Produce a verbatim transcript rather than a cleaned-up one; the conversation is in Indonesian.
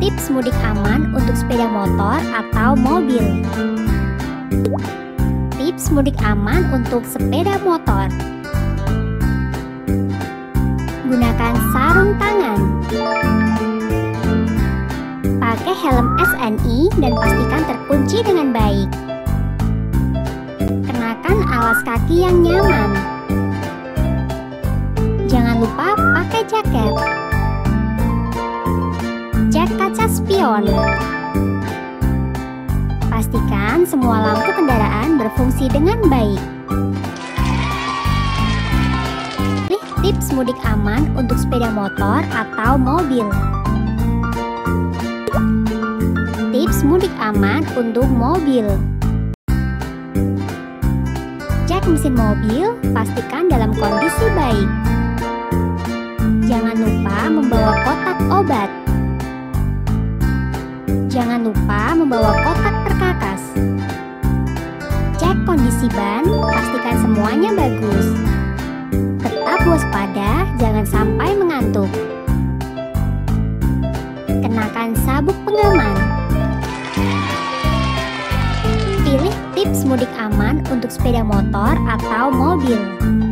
tips mudik aman untuk sepeda motor atau mobil. Tips mudik aman untuk sepeda motor. Gunakan sarung tangan. Pakai helm S N I dan pastikan terkunci dengan baik. Kenakan alas kaki yang nyaman. Jangan lupa pakai jaket. Cek kaca spion. Pastikan semua lampu kendaraan berfungsi dengan baik. Pilih tips mudik aman untuk sepeda motor atau mobil. Tips mudik aman untuk mobil. Cek mesin mobil, pastikan dalam kondisi baik. Jangan lupa membawa kotak obat. Jangan lupa membawa kotak perkakas. Cek kondisi ban, pastikan semuanya bagus. Tetap waspada, jangan sampai mengantuk. Kenakan sabuk pengaman. Pilih tips mudik aman untuk sepeda motor atau mobil.